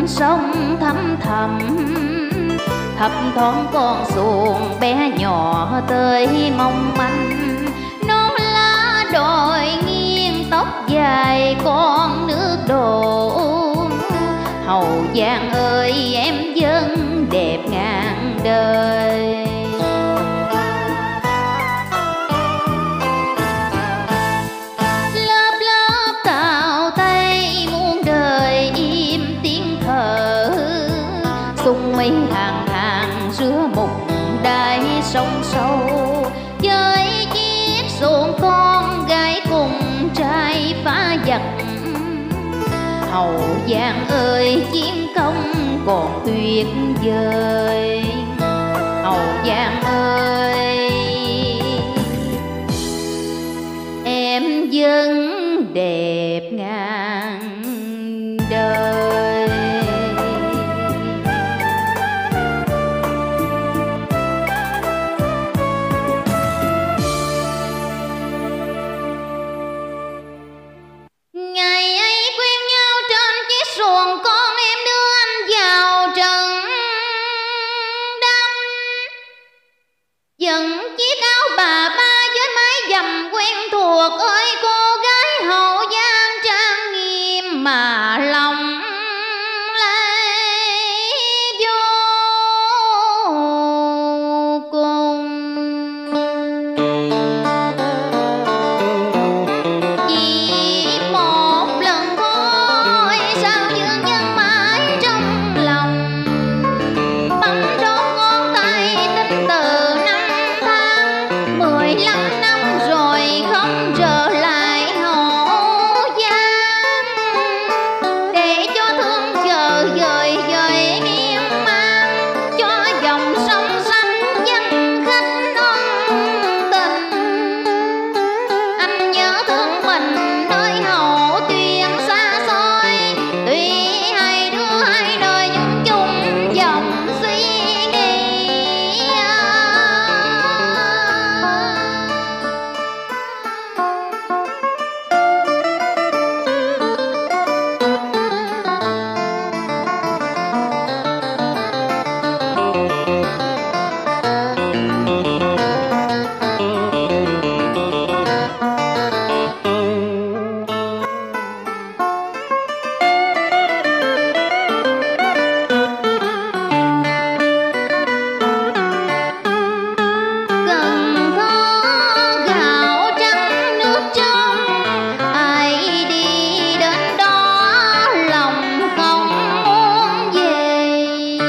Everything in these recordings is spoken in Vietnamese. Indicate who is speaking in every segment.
Speaker 1: sông thăm thẳm, thấp thoáng con xuồng bé nhỏ tới mong manh. Non lá đồi nghiêng tóc dài con nước đổ. Hậu Giang ơi em dân đẹp ngàn đời. Lớp lớp cao tay muôn đời im tiếng thở. Sung mây hàng hàng giữa một đáy sông sâu. Chơi chiếc xuồng con gái cùng trai phá giặc. Hậu Giang ơi chiến công còn tuyệt vời. Hậu Giang ơi em dân đẹp ngàn đời. Ngày ấy quen nhau trên chiếc xuồng con, em đưa anh vào trận đâm. Dẫn chiếc áo bà ba với mái dầm quen thuộc. Ơi cô gái Hậu Giang trang nghiêm mà lòng lay vô cùng. Chỉ một lần thôi sao dương nhân mãi trong lòng. Bấm đốt ngón tay tính từ năm tháng, 15 năm rồi không trở lại Hậu Giang. Để cho thương chờ dời dời miên man, cho dòng sông xanh dân khách ân tình. Anh nhớ thương mình nơi Hậu Tuyên xa xôi. Tuy hai đứa hai nơi nhưng chung dòng suy nghĩ. Cần Thơ gạo trắng nước trong, ai đi đến đó lòng không muốn về.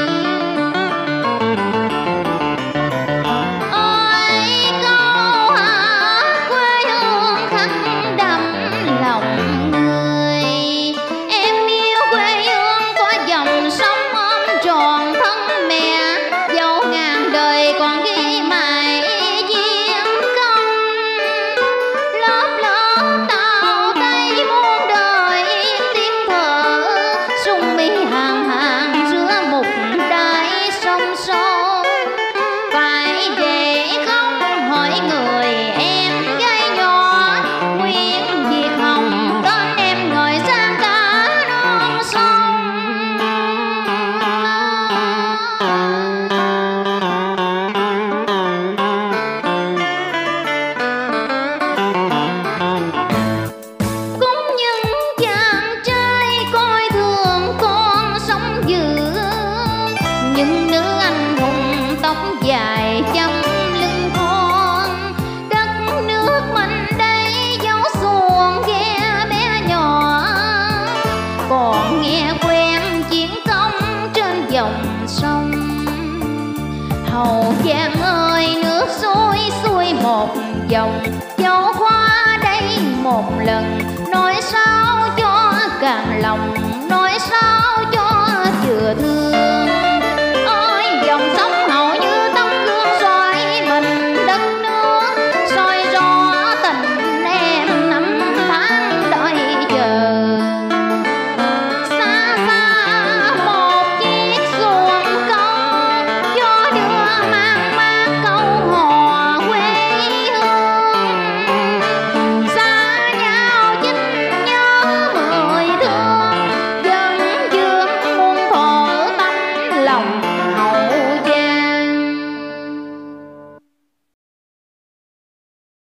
Speaker 1: Ôi câu hát quê hương khắc đậm lòng người. Em yêu quê hương có dòng sông ôm tròn thân mẹ. Dẫu ngàn đời còn ghi mãi chiến công. Lớp lớp tàu tay muôn đời im tiếng thở. Sung mi hàng hàng giữa một đáy sông sâu. Phải để không hỏi người em gái nhỏ. Nguyễn Việt Hồng tên em ngời sang cả non sông. Cũng những chàng trai coi thường con sông dữ. Những nữ anh hùng tóc dài chăm lưng thon. Đất nước mình đây dấu xuồng ghe bé nhỏ. Còn nghe quen chiến công trên dòng sông. Hậu Giang ơi nước xuôi xuôi một dòng. Dẫu qua đây một lần nói sao cho càng lòng